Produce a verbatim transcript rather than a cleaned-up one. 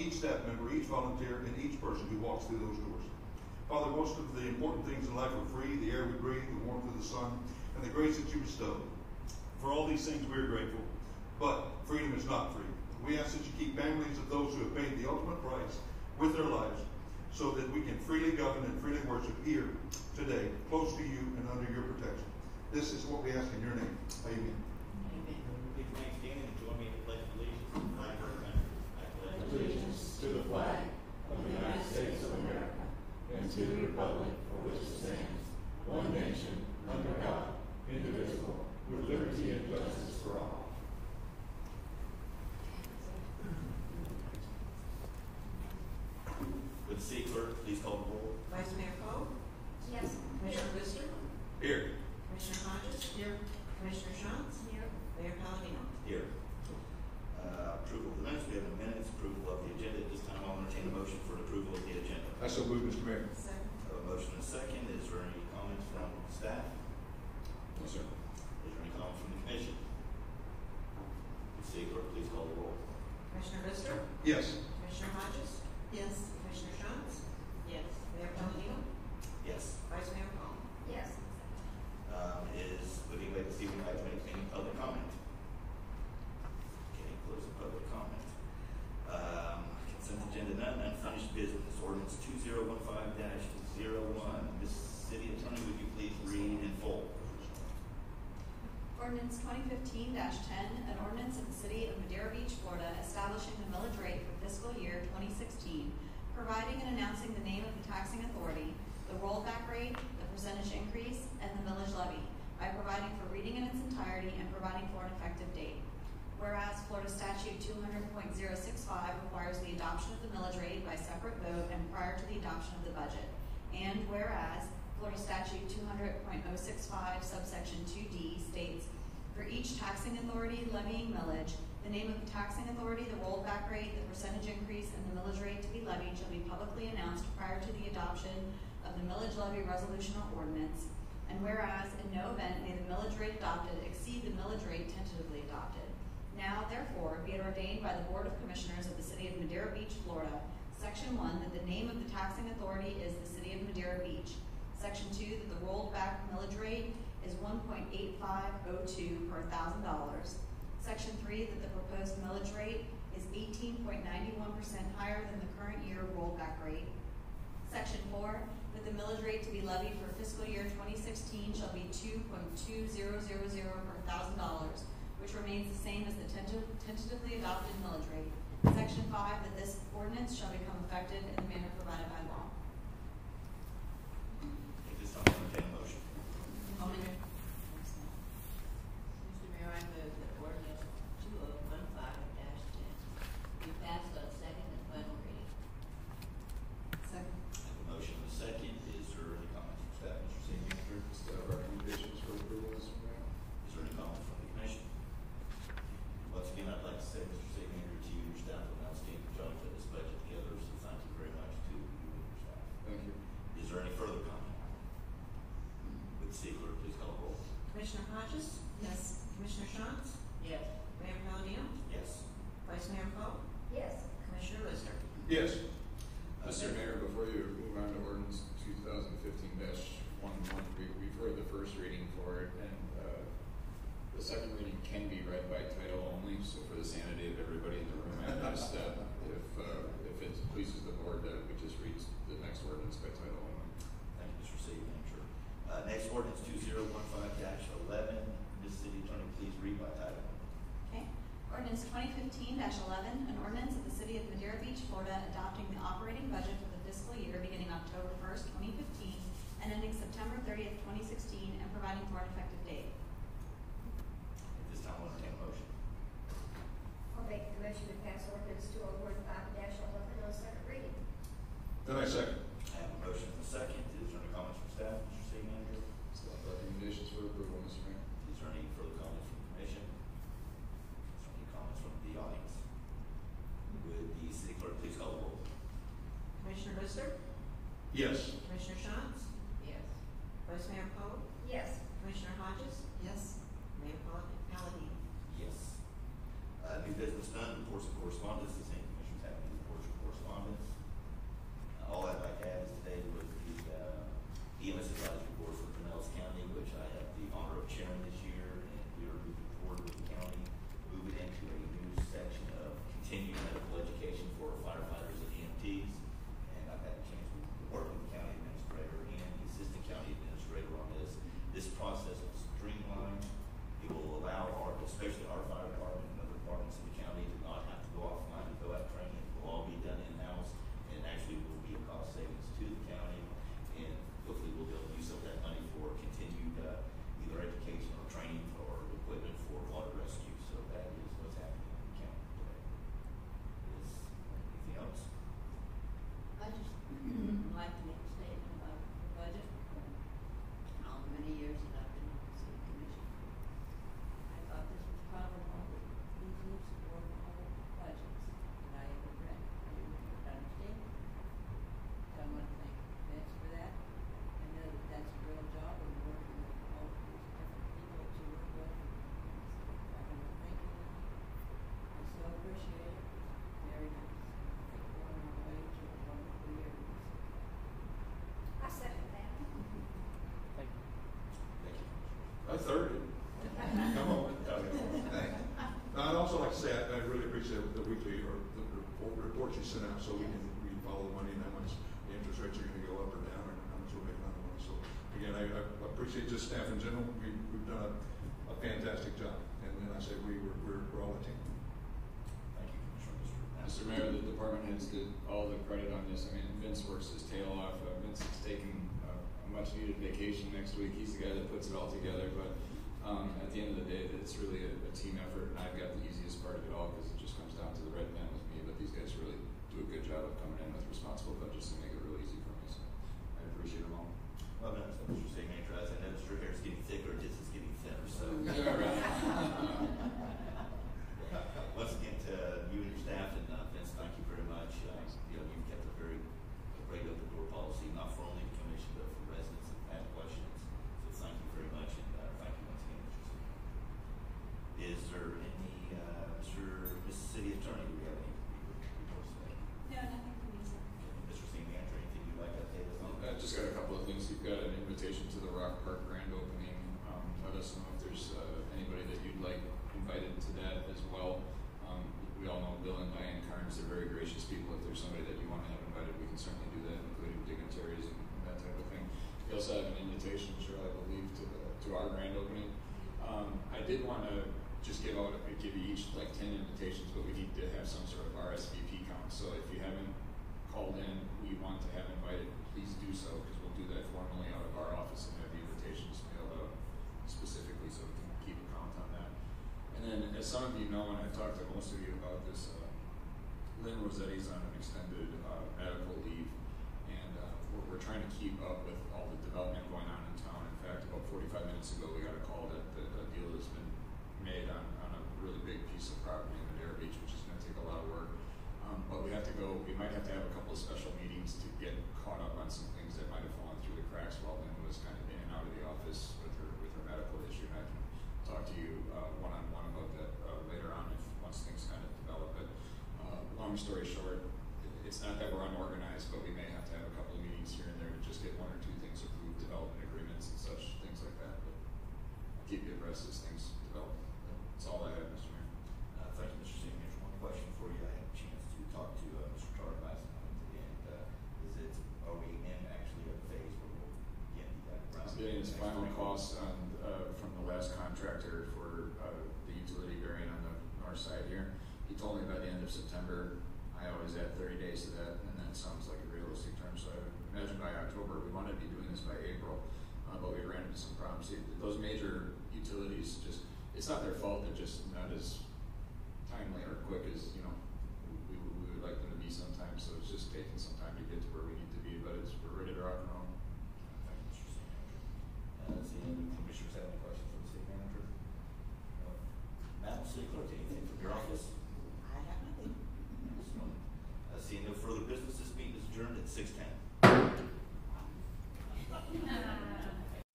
each staff member, each volunteer, and each person who walks through those doors. Father, most of the important things in life are free: the air we breathe, the warmth of the sun, and the grace that you bestow. For all these things we are grateful, but freedom is not free. We ask that you keep families of those who have paid the ultimate price with their lives, so that we can freely govern and freely worship here today, close to you and under your protection. This is what we ask in your name. Amen. Amen. Please remain standing and join me in the pledge of allegiance. I pledge allegiance to the flag of the United States of America and to the republic for which it stands, one nation, under God, indivisible, with liberty and justice for all. Would the city clerk please call the roll? Vice Mayor Poe? Yes. Commissioner Lister? Here. Commissioner Hodges? Here. Commissioner Shantz? Here. Mayor Palladino? Here. Uh, approval of the minutes. We have a minutes. Approval of the agenda. At this time, I'll entertain a motion for the approval of the agenda. I so move, Mister Mayor. Second. I have a motion and a second. Is there any comments from staff? No, sir. Is there any comments from the commission? Would the city clerk please call the roll? Commissioner Lister? Yes. Commissioner Hodges? Yes. Commissioner Shantz? Yes. Mayor Palladino? Yes. Vice Mayor Poe? Yes. Um, is, would anybody this evening like to make any public comment? Okay, close the public comment. Um, consent agenda none, unfinished business. Ordinance two zero one five dash zero one. Miss City Attorney, would you please read in full? Ordinance twenty fifteen dash ten, an ordinance of the City of Madeira Beach, Florida, establishing the millage rate for fiscal year twenty sixteen, providing and announcing the name of the taxing authority, the rollback rate, the percentage increase, and the millage levy, by providing for reading in its entirety and providing for an effective date. Whereas Florida Statute two hundred point zero six five requires the adoption of the millage rate by separate vote and prior to the adoption of the budget. And whereas Florida Statute two hundred point zero six five subsection two D states, for each taxing authority levying millage, the name of the taxing authority, the rollback rate, the percentage increase, and the millage rate to be levied shall be publicly announced prior to the adoption of the millage levy resolution or ordinance. And whereas in no event may the millage rate adopted exceed the millage rate tentatively adopted. Now, therefore, be it ordained by the Board of Commissioners of the City of Madeira Beach, Florida, Section one, that the name of the taxing authority is the City of Madeira Beach. Section two, that the rolled back millage rate is one point eight five oh two per thousand dollars. Section three, that the proposed millage rate is eighteen point nine one percent higher than the current year rollback rate. Section four, that the millage rate to be levied for fiscal year twenty sixteen shall be two point two zero zero zero per thousand dollars, which remains the same as the tenta tentatively adopted millage rate. Section five, that this ordinance shall become effective in the manner provided by law. At this time, I'll entertain a motion. I'll make it. Mister Mayor, I move that ordinance two oh one five dash ten be passed on second and final reading. Second. I have a motion and a second. Is there any comments from staff? Mister City Manager? Staff recommendations for approval, Mister Mayor. Is there any comments from the commission? Once again, I'd like to say, Mister City Manager, to you and your staff, an outstanding job to put this budget together, so thank you very much to you and your staff. Thank you. Is there any further comment? Would the city clerk please call the roll? Commissioner Hodges? Yes. Commissioner Shantz? Yes. Mayor Palladino? Yes. Vice Mayor Poe? Yes. Commissioner Lister? Yes. Mister Mayor, before you move on to ordinance two thousand fifteen dash eleven, we, we've heard the first reading for it, and uh, the second reading can be read by title only, so for the sanity of everybody in the room, I ask that if, uh, if it pleases the board, that we just read the next ordinance by title only. Thank you, Mister City Manager. Uh, next ordinance two zero one five dash eleven. Miz City Attorney, please read by title. Okay. Ordinance twenty fifteen dash eleven, an ordinance of the City of Madeira Beach, Florida, adopting the operating budget for the fiscal year beginning October first, twenty fifteen, and ending September thirtieth, twenty sixteen, and providing for an effective date. At this time, I'll entertain a motion. I'll make the motion to pass ordinance two oh one five dash eleven on second reading. Then I second. I have a motion and a second. Is there any comments from staff? Mister City Manager? Staff recommendations for approval, Mister Mayor. Is there any further comments from the commission? Is there any comments from the audience? Would the city clerk please call the roll? Commissioner Lister? Yes. Commissioner Shantz? Yes. Vice Mayor Poe? Yes. Commissioner Hodges? Yes. Mayor Palladino? Yes. Uh, new business none. Reports and correspondence. Does any commissioners have any reports or correspondence. Uh, All I'd like to add is today was the uh, E M S Advisory Board for Pinellas County, which I have the honor of chairing this year, and we are moving forward with the county, moving into a new section of continuing medical education for firefighters and E M Ts. And I've had a chance to work with the county administrator and the assistant county administrator on this. This process will streamline. It will allow our, especially our fire department and other departments in the county, to not have to go offline and go out training. It will all be done in-house, and actually will be a cost savings to the county. And hopefully we'll be able to use some of that money for continued uh, either education or training or equipment for water rescue. So that is what's happening in the county today. Is anything else? I just like to make a statement about the budget. In all the many years that I've been on the city commission, I thought this was probably one of the easiest or all budgets that I ever read. I didn't understand it. So I want to thank Vince for that. I know that that's a real job and working with all of these different people that you work with. So I want to thank you. I so appreciate it. It's very nice. I think we're on our way to a wonderful year. I second that. Thank you. I third it. Come on. Thank you. Now, I'd also like to say, I, I really appreciate the weekly or the report, reports you send out so we can, we can follow the money and how much the interest rates are going to go up or down and how much we're making on the money. So again, I, I appreciate just staff in general. We, we've done a, a fantastic job. And then I say we, we're, we're, we're all a team. Thank you, Commissioner. Mister Mayor, the department heads did all the credit on this. I mean, Vince works his tail off. Uh, Vince is taking uh, a much needed vacation next week. He's the guy that puts it all together. But um, at the end of the day, it's really a, a team effort, and I've got the easiest part of it all because it just comes down to the red pen with me. But these guys really do a good job of coming in with responsible budgets and make it real easy for me. So I appreciate them all. Well, no, so Mister City Manager, as I noticed your hair is getting thicker, just is getting thinner. So Yeah, right. once again, to you and your staff, and uh, Vince, thank you very much. Uh, you know, you've kept a very a great open door policy, not for only the commission, but for residents that have questions. So thank you very much, and uh, thank you once again, Mister City Manager. Is there any, uh, Mister Mister City Attorney, do we have any reports today? No, nothing from me, sir. Mister City Manager, anything you'd like to update us on? I just got a couple of things. You've got an invitation to the Rock Park grand opening. Um, let us know if there's uh, anybody that you'd like invited to that as well. Um, we all know Bill and Diane Carnes. They're very gracious people. If there's somebody that you want to have invited, we can certainly do that, including dignitaries and, and that type of thing. We also have an invitation, sure, I believe, to the, to our grand opening. Um, I did want to just give out, give you each like ten invitations, but we need to have some sort of R S V P count. So if you haven't called in, we want to have invited, please do so, because we'll do that formally out of our office and have the invitations mailed out specifically so we can keep a count on that. And then, as some of you know, and I've talked to most of you about this, uh, Lynn Rossetti's on an extended uh, medical leave, and uh, we're, we're trying to keep up with all the development going on in town. In fact, about forty-five minutes ago, we got a call that the, the deal has been made on, on a really big piece of property in Madera Beach, which is going to take a lot of work. Um, but we have to go, we might have to have a couple of special meetings to get caught up on some things that might have fallen through the cracks while Lynn was kind of in and out of the office with her with her medical issue. And I can talk to you uh, one-on-one about that uh, later on if once things kind of develop. But uh, long story short, it, it's not that we're unorganized, but we may have to have a couple of meetings here and there to just get one or two things approved, development agreements and such, things like that. But I'll keep you abreast as things develop. That's all I have, Mister Mayor. Uh, thank you, Mister City Manager. One question for you. I had a chance to talk to uh, Mister Charter last night, and uh, is it, are we in actually a phase where we'll get that around? He's getting his final costs on, uh, from the last contractor for uh, the utility variant on the north side here. He told me by the end of September. I always add thirty days to that, and that sounds like a realistic term. So I would imagine by October. We wanted to be doing this by April, uh, but we ran into some problems. Those major utilities just, it's not their fault, they're just not as timely or quick as, you know, we, we, we would like them to be sometimes. So it's just taking some time to get to where we need to be, but it's, we're ready to rock and roll. Thank you, Mister City Manager. Uh, does any of the commissioners have any questions for the city manager? No. Madam City Clerk, anything from your office?